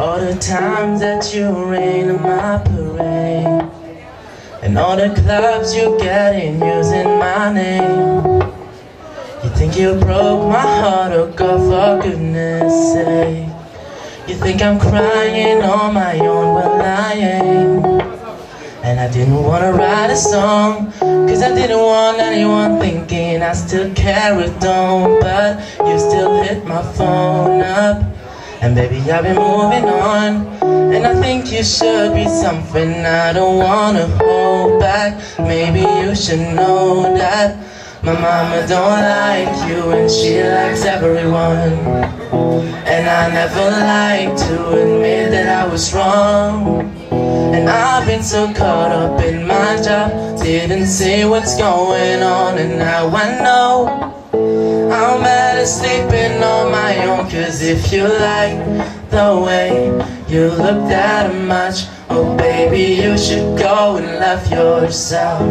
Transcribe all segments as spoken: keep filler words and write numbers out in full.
all the times that you rain on my parade, and all the clubs you get in using my name. You think you broke my heart, oh God, for goodness sake. You think I'm crying on my own, well I ain't. And I didn't wanna write a song, cause I didn't want anyone thinking I still carried on. But you still hit my phone up, and baby I've been moving on. And I think you should be something I don't wanna hold back. Maybe you should know that my mama don't like you and she likes everyone. And I never like to admit that I was wrong. And I've been so caught up in my job, didn't see what's going on. And now I know I'm better sleeping on my own. Cause if you like the way you look that much, oh baby you should go and love yourself.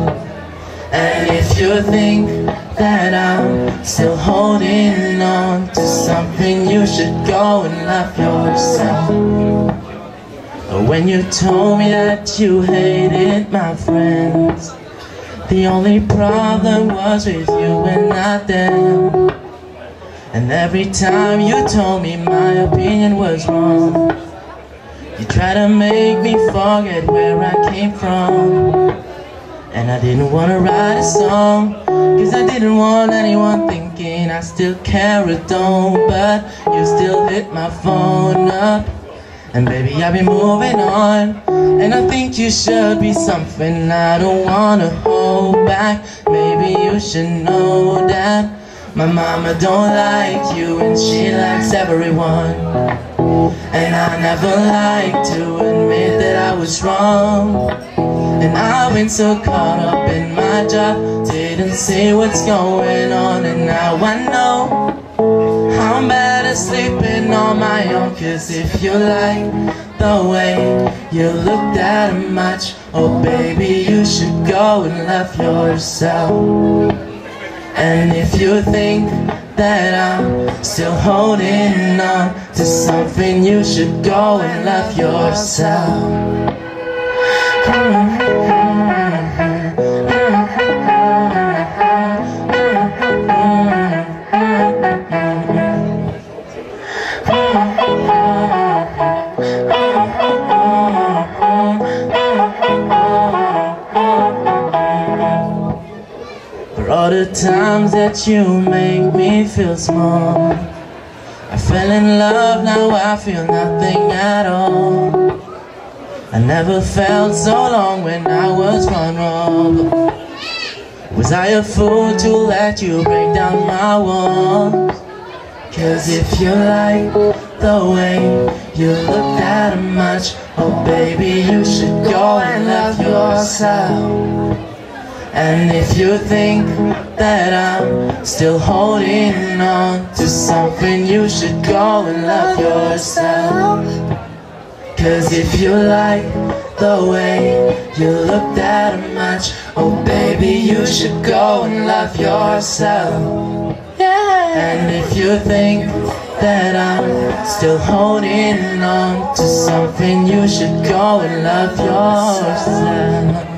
And if you think that I'm still holding on to something, you should go and love yourself. When you told me that you hated my friends, the only problem was with you and not them. And every time you told me my opinion was wrong, you tried to make me forget where I came from. And I didn't want to write a song, cause I didn't want anyone thinking I still carried on. But you still hit my phone up, and baby I've been moving on. And I think you should be something I don't wanna hold back. Maybe you should know that my mama don't like you and she likes everyone. And I never like to admit that I was wrong. And I've been so caught up in my job, didn't see what's going on. And now I know I'm better sleeping on my own. Cause if you like the way you look that much, oh baby you should go and love yourself. And if you think that I'm still holding on to something, you should go and love yourself. For all the times that you make me feel small, I fell in love, now I feel nothing at all. I never felt so long when I was vulnerable. Was I a fool to let you break down my walls? Cause if you like the way you look that much, oh baby you should go and love yourself. And if you think that I'm still holding on to something, you should go and love yourself. Cause if you like the way you look that much, oh baby you should go and love yourself. Yeah. And if you think that I'm still holding on to something, you should go and love yourself.